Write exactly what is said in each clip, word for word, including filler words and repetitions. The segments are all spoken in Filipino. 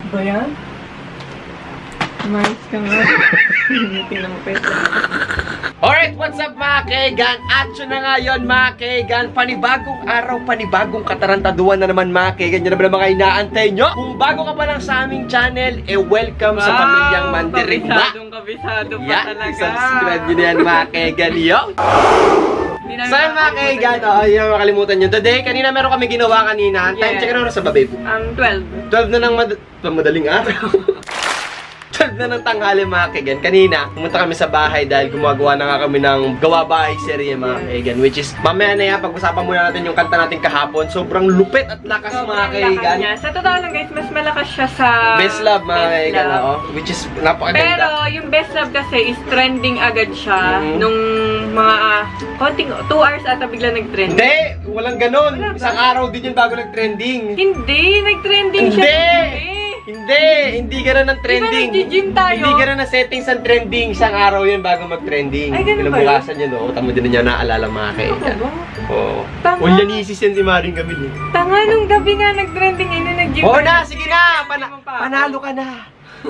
Ba yan? Mais ka nga. Hindi na mo pwede. Alright, what's up mga kaigan? Action na nga yun mga kaigan. Panibagong araw, panibagong katarantaduan na naman mga kaigan. Yun na ba mga inaantay nyo? Kung bago ka pa lang sa aming channel, eh welcome wow, sa Pamilyang Mandirigma. Kabisadong kabisado pa yeah, talaga. Subscribe nyo na yan mga kaigan. Yo! So yun mga kaigan, oh, yun makalimutan nyo. Today, kanina meron kami ginawa kanina. Time yes. Check na sa babe. Um, twelve. twelve na ng mad madaling araw. twelve na ng tanghali mga kaigan. Kanina, pumunta kami sa bahay dahil gumagawa na nga kami ng gawa bahay serye mga kaigan. Which is, mamaya na yan, pag-usapan muna natin yung kanta natin kahapon. Sobrang lupit at lakas mga kaigan. Sa totoo lang guys, mas malakas siya sa Best Love mga kaigan. Oh, which is, napakaganda. Pero yung Best Love kasi is trending agad siya. Mm-hmm. Nung mga uh, konting two hours ata bigla nag-trending. Hindi! Walang ganun. Wala Isang ba? araw din yun bago nag-trending. Hindi! Nag-trending siya. Hindi! Hindi! Hindi gano'n ang trending. Diba nag-gym tayo? Hindi gano'n ang settings ang trending. Isang araw yun bago mag-trending. Ay, ganun ba yun? Kinabukasan yun, o. Tama din niya naalala mga kaigan. Oo. Ulyanisis yan si Maring Gabil. Tanga, nung gabi nga nag-trending yun, nag-gym. Oo na! Sige na! Pana panalo ka na!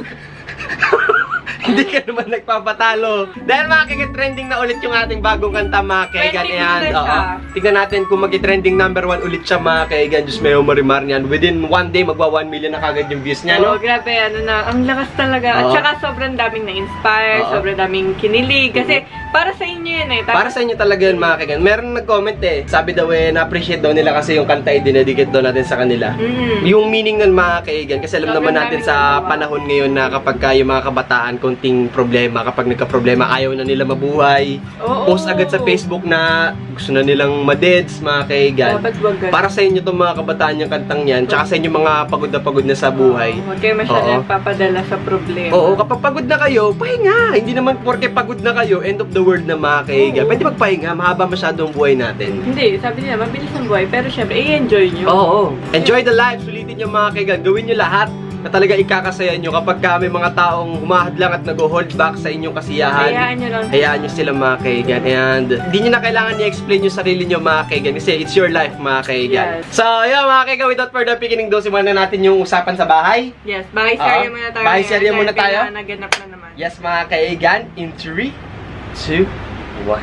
Hindi ka naman nagpapatalo. Dahil makikita trending na ulit yung ating bagong kanta mga kaigan. Ayan, oo. Tignan natin kung mag-trending number one ulit siya mga kaigan. Diyos may marimar niyan. Within one day, magwa one million na kagad yung views niya, no? Oo, grabe. Ano na, ang lakas talaga. At saka sobrang daming na-inspire, sobrang daming kinilig. Kasi para sa inyo yun eh. Para sa inyo talaga yun mga kaigan. Meron nag-comment eh. Sabi daw eh, na-appreciate daw nila kasi yung kanta ay dinedicate daw natin sa kanila. Yung meaning nun mga kaigan. Kasi alam naman natin sa panahon ngayon na kapag kayo mga kabataan, konting problema, kapag nagka-problema, ayaw na nila mabuhay. Oo, post agad sa Facebook na gusto na nilang madeds, mga kaigan. Para sa inyo itong mga kabataan yung kantang yan, tsaka sa inyo mga pagod na pagod na sa buhay. Huwag kayo masyadong papadala sa problema. Oo, kapag pagod na kayo, pahinga. Hindi naman porke pagod na kayo, end of the world na mga kaigan. Pwede magpahinga, mahaba masyadong buhay natin. Hindi, sabi nila, mabilis ang buhay, pero syempre, i-enjoy nyo. Oo, enjoy the life, sulitin nyo mga kaigan. Gawin nyo lahat na talaga ikakasaya nyo kapag kami mga taong humahadlang at nag-hold back sa inyong kasiyahan. Hayaan nyo lang. Hayaan nyo sila mga kaigan. And hindi nyo na kailangan i-explain yung sarili nyo mga kaigan kasi it's your life mga kaigan. Yes. So yun mga kaigan, without further beginning daw, simulan na natin yung usapan sa bahay. Yes, bahay serye uh, muna tayo. Bahay serye muna tayo. Naganap na naman. Yes mga kaigan, in three, two, one.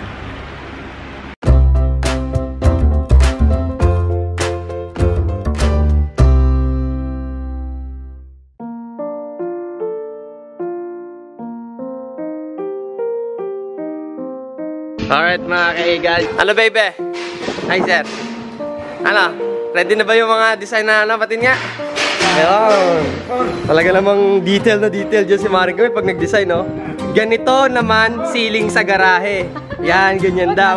Alright mga kaigan. Ano baby? Hi sir. Ano? Ready na ba yung mga design na ano? Patin nga? Ayun. Talaga namang detail na detail dyan si Maring Gabil pag nag-design, no? Ganito naman ceiling sa garahe. Yan, ganyan daw.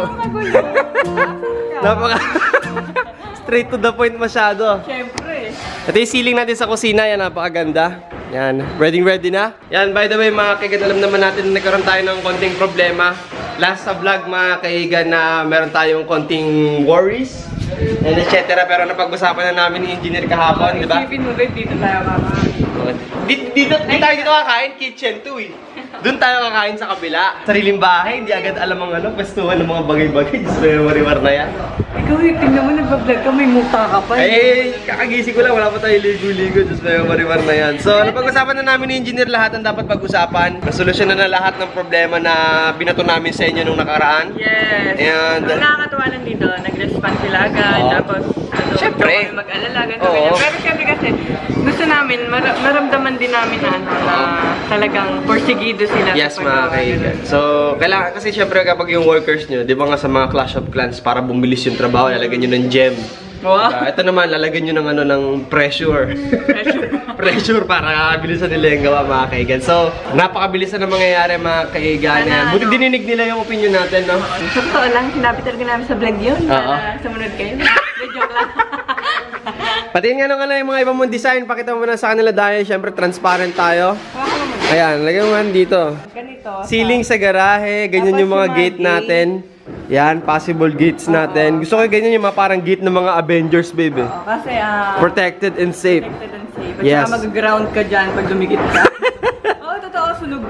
Napaka straight to the point masyado. Siyempre. Ito yung ceiling natin sa kusina. Yan, napakaganda. Yan, ready ready na? Yan, by the way mga kaigan, alam naman natin na nagkaroon tayo ng konting problema. Last sa vlog mga kaigan na meron tayong konting worries and et cetera. Pero napag-usapan na namin ni engineer kahapon, di ba? Isipin mo rin, dito tayo kakain. Dito, dito, dito tayo dito kakain, kitchen to eh. Doon tayo kakain sa kabila. Sariling bahay, hindi agad alam ang ano, pastuhan ng mga bagay-bagay. Diyos may mariwar na yan. Ikaw eh, tingnan mo, nagbablog ka, may muka ka pa. Eh, kakagising ko lang, wala pa tayo ligo-ligo. Diyos may mariwar na yan. So, napag-usapan na namin ni engineer lahat ang dapat pag-usapan. Nasolusyon na na lahat ng problema na binato namin sa inyo nung nakaraan. Yes. And ang nakakatuwa lang dito, nag-respond sila agad. Oh. Tapos, ano, syempre mag-alala, ganito, oh. ganyan. Pero syempre kasi, gusto namin, mar maramdaman din namin na, ano, na talagang porsigido sila. Yes, mga kaigan. So, kailangan kasi syempre kapag yung workers nyo, di ba nga sa mga Clash of Clans, para bumilis yung trabaho, lalagyan nyo ng gem. Wow. Uh, ito naman, lalagyan nyo ng ano, ng pressure. Pressure. Pressure para bilisan nila yung gawa, mga kaigan. So, napakabilisan na mangyayari, mga kaigan. Sana, Buti ano, dininig nila yung opinion natin, no? Sa totoo lang, sinabi talaga namin sa vlog yun. Uh -oh. Para sumunod kayo. Joke lang. Patiin nga nung ano yung mga ibang mong design, pakita mo na sa kanila dahil syempre transparent tayo. Ayan, lagyan mo man dito. Ganito. Ceiling sa garahe, ganyan yung mga gate natin. Yan, possible gates natin. Gusto ko ganyan yung mga parang gate ng mga Avengers, baby. Oo, kasi ah... protected and safe. Protected and safe. At yes. saka mag-ground ka dyan pag dumikit ka. Oo, totoo, sunog ka.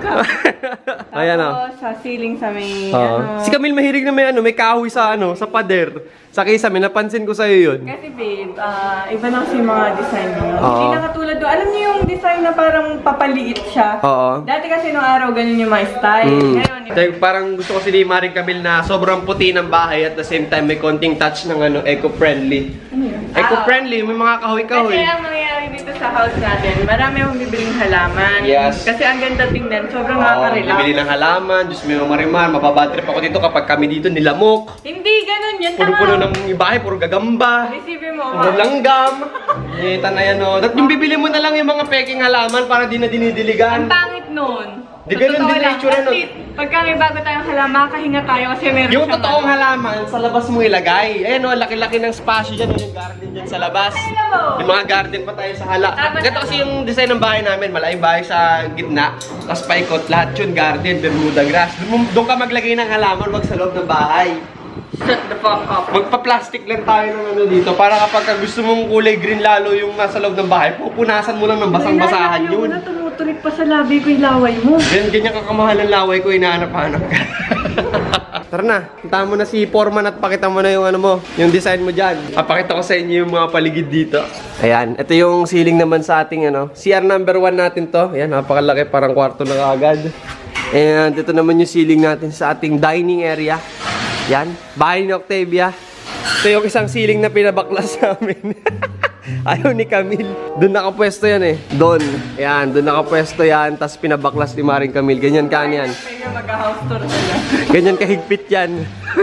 Ayan o. Tapos sa ceiling sa may, Oo. ano. Si Camille mahilig na may ano, may kahoy sa ano, sa pader. Sa kisame, napansin ko sa'yo yun. Kasi babe, ah, iba na kasi yung mga design mo. Oo. Hindi na katulad doon. Alam niyo yung design na parang papaliit siya? Oo. Dati kasi nung araw, ganun yung mga style. Mm. Ngayon, Dahil parang gusto ko si Maring Camille na sobrang puti ng bahay at the same time may konting touch ng ano, eco-friendly. ano yun? Eco-friendly, may mga kahoy-kahoy. Kasi ang mangyayari dito sa house natin, marami akong bibiling halaman. Yes. Kasi ang ganda tingnan, sobrang Oo, nakaka-relax. bibili ng halaman, Diyos mo yung marimar, mababatrip ako dito kapag kami dito nilamok. Hindi, ganun yun. Puro-puro ng bahay, puro gagamba. Receive mo. Puro langgam. Ngita na yan o. At yung bibili mo na lang yung mga peking halaman para di na dinidiligan. Ang pangit nun. Di ganun Totoo din lang. na itsura nun. At least, pagka may bago tayong halaman, makahinga tayo kasi meron Yung siyang totoong ano. halaman, sa labas mo ilagay. Ayan o, laki-laki ng spasyo dyan. Yung garden dyan sa labas. May mga garden pa tayo sa hala. Tama, Ganito kasi yung design ng bahay namin. Malaking bahay sa gitna. Tapos paikot, lahat yun garden, Bermuda grass. Doon, doon ka maglagay ng halaman, wag sa loob ng bahay. Shut the fuck up. Magpa-plastic lang tayo ng ano dito para kapag gusto mong kulay green lalo yung nasa loob ng bahay, pupunasan mo lang ng basang-basahan Yung yun. una, tumutulik pa sa labi ko yung laway mo. Ganyan, ganyan kakamahal ang laway ko, inaanap-hanap ka. Tara na, puntahan mo na si Foreman at pakita mo na yung ano mo, yung design mo dyan. Papakita ko sa inyo yung mga paligid dito. Ayan, ito yung ceiling naman sa ating ano, C R number one natin to. Ayan, napakalaki, parang kwarto na agad. And ito naman yung ceiling natin sa ating dining area. Yan, bahay ni Octavia. Ito yung isang ceiling na pinabaklas namin. Ayaw ni Camille. Doon nakapwesto yan eh. Doon. Yan, doon nakapwesto yan. Tapos pinabaklas ni Maring Camille. Ganyan ka yan. Kaya mag-house tour sila. Ganyan kahigpit yan.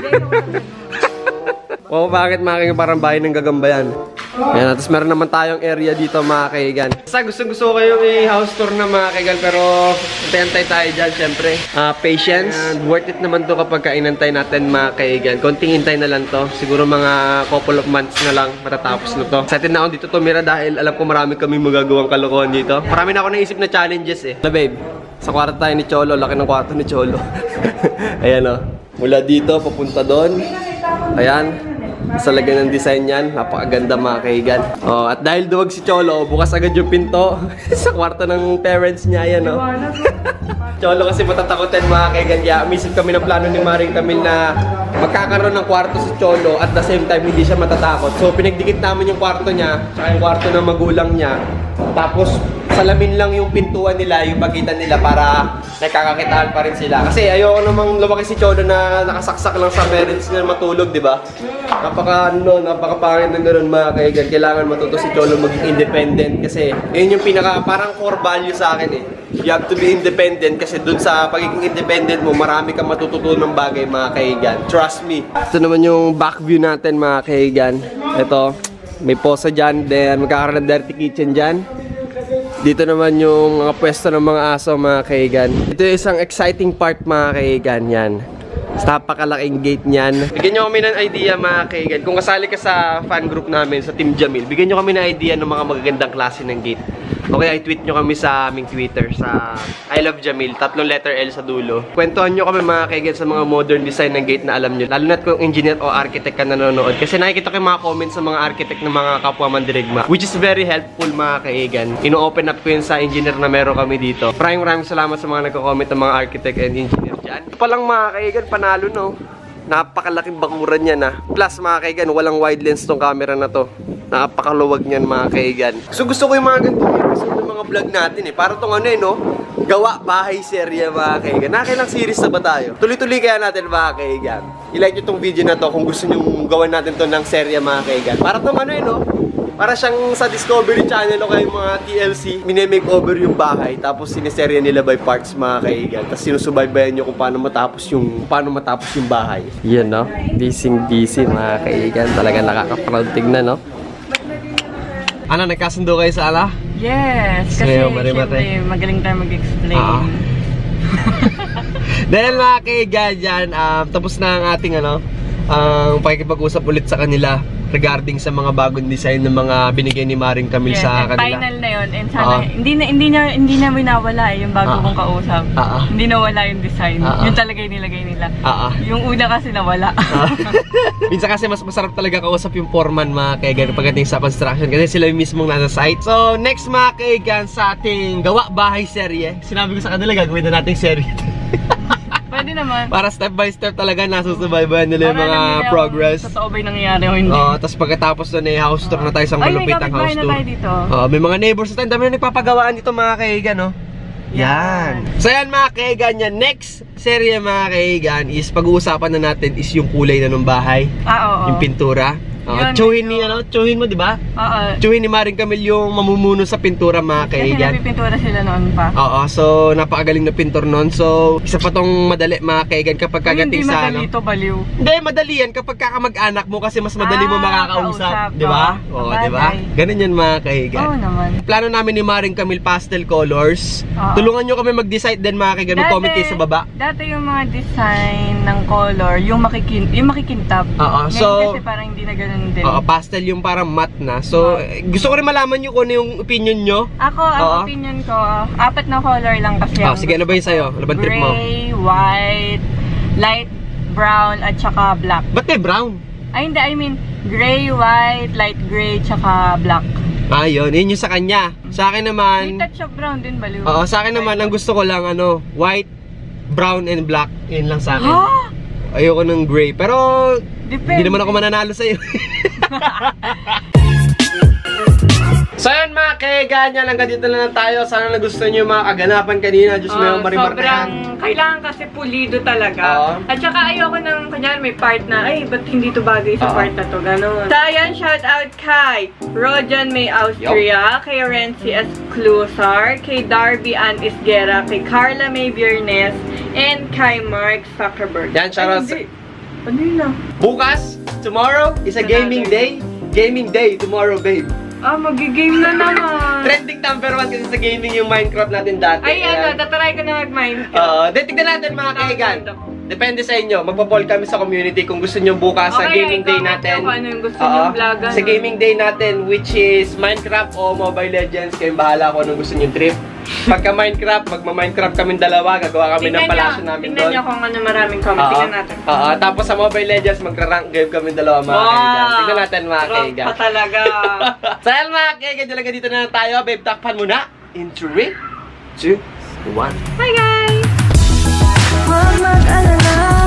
Oo, bakit mga parang bahay ng gagamba yan? Yan, tapos meron naman tayong area dito mga kaigan. Basta gusto-gusto ko kayong i-house tour na mga kaigan, pero antay-antay tayo dyan syempre. Uh, patience. And worth it naman to kapag kainantay natin mga kaigan. Konting intay na lang to. Siguro mga couple of months na lang matatapos na to. Excited na ako dito tumira dahil alam ko marami kami magagawang kalokohan dito. Marami na ako naisip na challenges eh. Na babe, sa kwarto tayo ni Cholo. Laki ng kwarto ni Cholo. Ayan o. Oh. Mula dito, papunta doon. Ayan. Sa lagyan ng design yan, napakaganda mga kaigan. Oh, at dahil duwag si Cholo, bukas agad yung pinto sa kwarto ng parents niya yan, no? Cholo kasi matatakotin mga kaigan. Kaya umisip kami ng plano ni Maring Camille na magkakaroon ng kwarto si Cholo at the same time hindi siya matatakot. So pinagdikit namin yung kwarto niya, saka yung kwarto ng magulang niya. Tapos salamin lang yung pintuan nila, yung pagitan nila para nakakakitaan pa rin sila. Kasi ayoko namang lumaki si Cholo na nakasaksak lang sa parents niya matulog, di ba? Napaka ano, napaka-pangit ng ganun mga kaigan. Kailangan matuto si Cholo maging independent kasi yun yung pinaka parang core value sa akin eh. You have to be independent kasi dun sa pagiging independent mo, marami kang matututunang bagay mga kaigan. Trust me. Ito naman yung back view natin mga kaigan. Ito, may posa dyan, then magkakaroon ng dirty kitchen dyan. Dito naman yung mga pwesto ng mga aso mga kaigan. Ito yung isang exciting part mga kaigan yan. Napakalaking gate niyan. Bigyan nyo kami ng idea mga kaigan. Kung kasali ka sa fan group namin sa Team Jamil, bigyan nyo kami ng idea ng mga magagandang klase ng gate. O kaya i-tweet nyo kami sa aming Twitter sa I Love Jamil, tatlong letter L sa dulo. Kwentuhan nyo kami mga kaigan sa mga modern design ng gate na alam nyo. Lalo na kung engineer o architect ka nanonood. Kasi nakikita ko yung mga comments sa mga architect ng mga kapwa mandirigma, which is very helpful mga kaigan. Ino-open up ko yun sa engineer na meron kami dito. Maraming maraming salamat sa mga nagko-comment ng mga architect and engineer dyan. Ito pa lang mga kaigan, panalo no. Napakalaking bakuran niya na. Plus mga kaigan, walang wide lens tong camera na to. Napakaluwag niyan mga kaigan. So gusto ko yung mga ganitong episode ng mga vlog natin eh. Para tong ano eh no, gawa bahay serye mga kaigan. Nakailang series na ba tayo? Tuloy-tuloy kaya natin mga kaigan. I-like nyo tong video na to kung gusto nyo gawin natin to ng serye mga kaigan. Para tong ano eh no, para siyang sa Discovery Channel o kaya mga T L C, mini-makeover yung bahay, tapos siniserya nila by parts mga kaigan. Tapos sinusubaybayan nyo kung paano matapos yung paano matapos yung bahay. Yan no, busy-busy mga kaigan. Talagang nakaka-proud tignan no. Ano, nagkasundo kayo sa ala? Yes, kasi Sayo, syempre magaling tayo mag-explain. Ah. Dahil mga kaigan dyan, um, tapos na ang ating ano, ang um, pakikipag-usap ulit sa kanila. regarding sa mga bagong design ng mga binigay ni Maring Camille yes, sa kanila. Final na yun. And sana, uh, hindi na hindi na hindi na winawala eh, yung bago uh, kong kausap. Uh, uh, hindi nawala yung design. Uh, uh, yung talaga yung nilagay nila. Uh, uh, yung una kasi nawala. Uh, minsan kasi mas masarap talaga kausap yung foreman mga kaigan pagdating sa construction kasi sila yung mismong nasa site. So, next mga kaigan sa ating gawa bahay serye. Sinabi ko sa kanila gagawin na nating serye. Pwede naman. Para step by step talaga nasusubaybayan nila yung mga progress. Totoo ba yung nangyayari o hindi? Oo, tapos pagkatapos na eh, house tour na tayo sa malupit ang house tour. Ay, may kapitbahay na tayo dito. Oo, may mga neighbors na tayo. Dami na nagpapagawaan dito mga kaigan, no? Yan. So yan mga kaigan yan. Next serye mga kaigan is pag-uusapan na natin is yung kulay na ng bahay. Ah, oo. Yung pintura. Uh, tsuhin ni ano, tsuhin mo, di ba? Oo. Tsuhin ni Maring Camille yung mamumuno sa pintura mga kaigan. Kasi nagpipintura sila noon pa. Oo, so napakagaling na pintor noon. So, isa pa tong madali mga kaigan kapag kagating sa ano. Hindi madali to, baliw. Hindi, madali yan kapag kakamag-anak mo kasi mas madali ah, mo makakausap, di ba? Oo, di ba? Ganun yan mga kaigan. Oo naman. Plano namin ni Maring Camille pastel colors. Oo. Tulungan nyo kami mag-decide din mga kaigan. Mag-comment kayo sa baba. Dati yung mga design ng color, yung makikin yung makikintab. Oo, so kasi parang hindi na ganun din. Oo, pastel yung parang matte na. So, uh, gusto ko rin malaman nyo kung ano yung opinion nyo. Ako, ang uh, opinion ko, uh, apat na color lang kasi. Oh, sige, ano ba yung sa'yo? Ano ba trip mo? Gray, white, light brown, at saka black. Ba't may brown? Ay, hindi. I mean, gray, white, light gray, tsaka black. Ah, yun. Yun yung sa kanya. Sa akin naman... May touch of brown din, baliw. Oo, sa akin naman, ang gusto ko lang, ano, white, brown, and black. Yun lang sa akin. Huh? Ayoko ng gray. Pero, depende. Hindi naman ako mananalo sa'yo. So yun mga kaiganyan, hanggang dito na lang tayo. Sana nagustuhan nyo yung mga kaganapan kanina. Diyos mo yung marimarkahan. Sobrang kailangan kasi pulido talaga. Uh, At saka ayoko nang kanyang may part na, ay, ba't hindi to bagay sa uh, part na to? Ganon. So ayan, shout out kay Rojan May Austria, Yo. Kay Renzi Esclusar, kay Darby Ann Isguera, kay Carla May Biernes, and kay Mark Zuckerberg. Yan, shout out sa... Ano yun na? Bukas, tomorrow, is a gaming day. Gaming day tomorrow, babe. Ah, magigame na naman. Trending number one kasi sa gaming yung Minecraft natin dati. Ay, ano, tatry ko na mag-Minecraft. Oo, uh, tignan natin mga kaigan. Depende sa inyo. Magpo-poll kami sa community kung gusto nyo bukas okay, sa gaming day natin. Okay, ano yung gusto nyo vlogan. Sa gaming day natin, which is Minecraft o Mobile Legends. Kayong bahala kung anong gusto nyo trip. Pagka Minecraft, magma-Minecraft kami dalawa. Gagawa kami ng palasyo namin doon. Tingnan nyo kung ano maraming comment. Tingnan natin. Oo, tapos sa Mobile Legends, magra-rank game kami dalawa mga wow. kaigan. Tingnan natin mga kaigan. Pa talaga. So yan mga kaigan, talaga dito na tayo. Babe, takpan muna. In three, two, one. Hi guys! Huwag mag-alala.